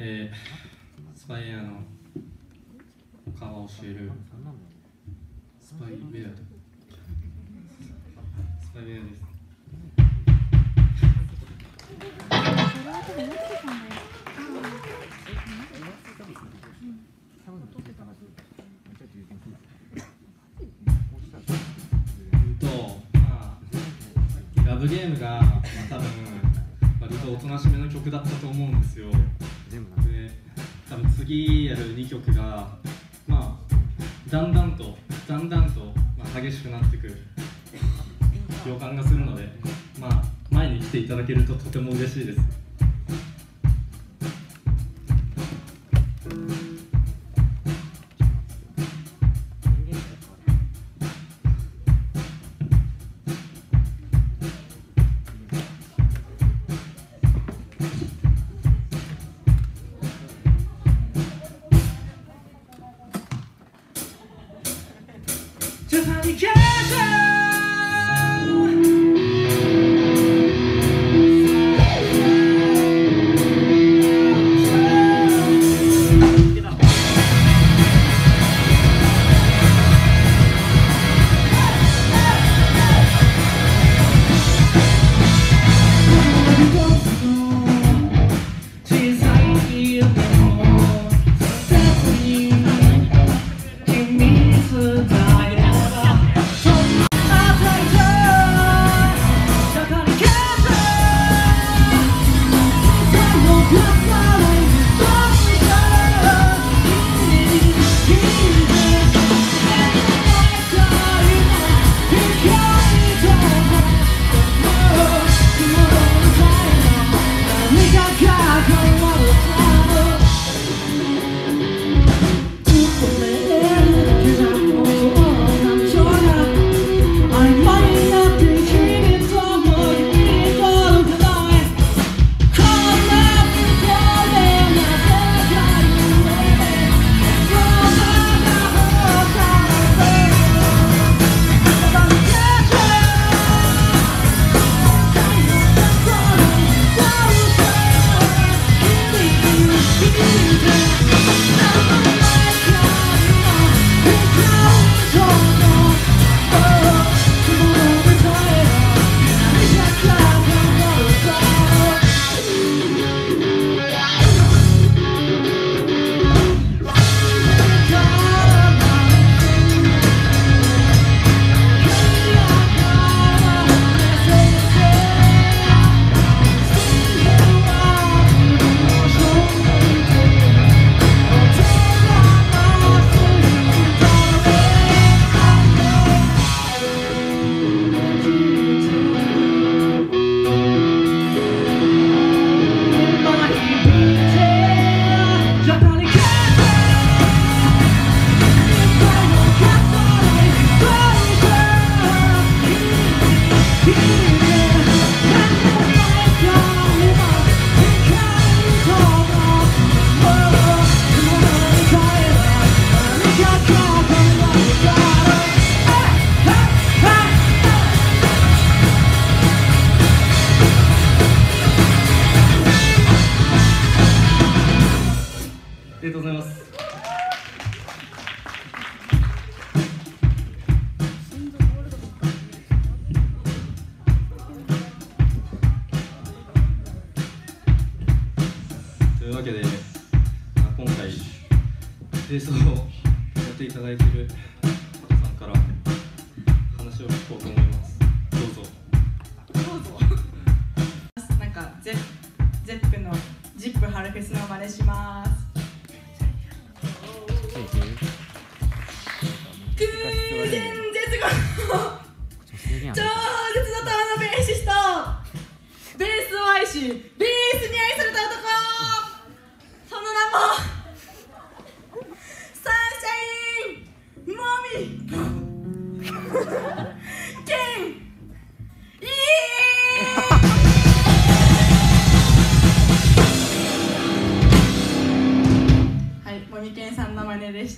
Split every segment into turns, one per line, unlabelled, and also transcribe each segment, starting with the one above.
スパイウェアの顔を教えるスパイウェアです。ラブゲームが、多分割とおとなしめの曲だったと思うんですよ。で多分次やる2曲が、だんだんと、激しくなってくる予感がするので、前に来ていただけるととても嬉しいです。ありがとうございます。というわけで、今回ベースをやっていただいている方さんから話を聞こうと思います。どうぞ。
なんかゼップのジップ春フェスの真似します。空前絶後超絶怒涛のベーシスト、ベースを愛しベースに愛された男、その名もサンシャインもみケンイはい、もみけんさんの真似でした。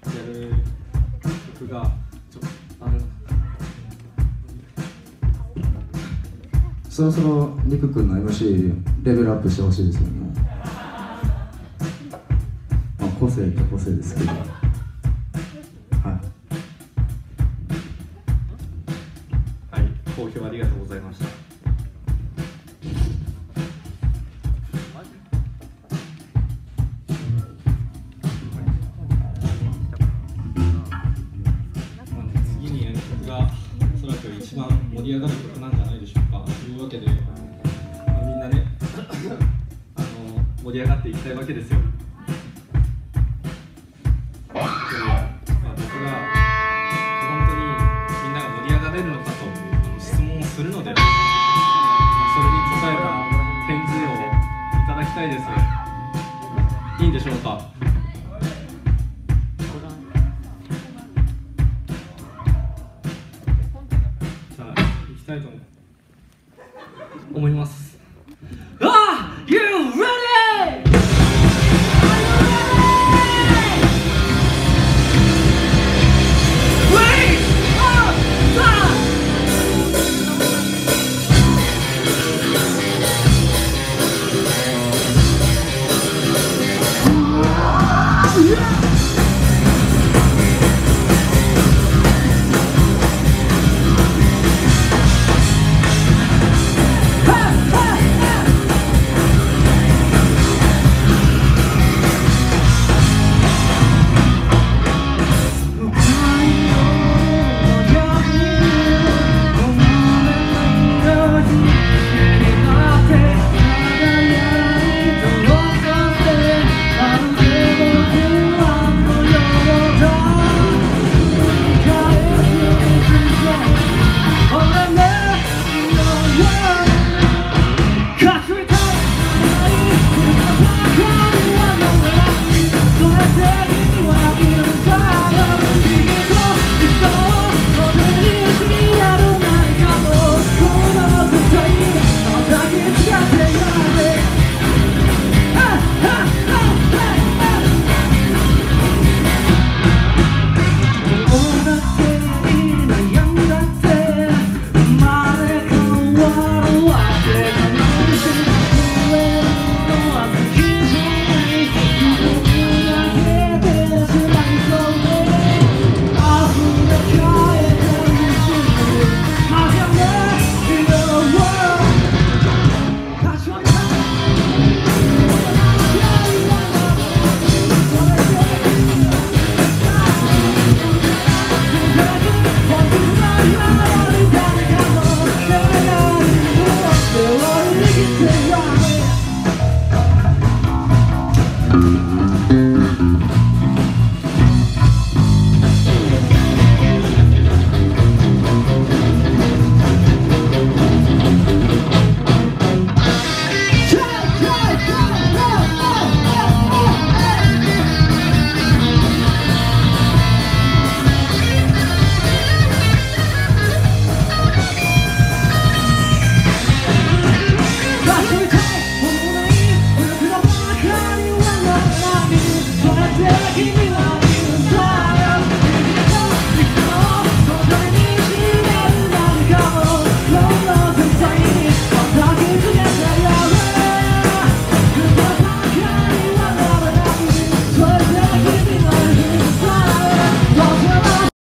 る曲がある。
そろそろりくくんの MC レベルアップしてほしいですよね。まあ個性って個性ですけど、はい。
はい、好評ありがとうございました。次に演曲がおそらく一番盛り上がる曲なんじゃないでしょうか。というわけで、みんなね盛り上がっていきたいわけですよ。僕が本当にみんなが盛り上がれるのかと質問をするので、それに答えた返事をいただきたいです。いいんでしょうか。じゃあ行きたいと思います。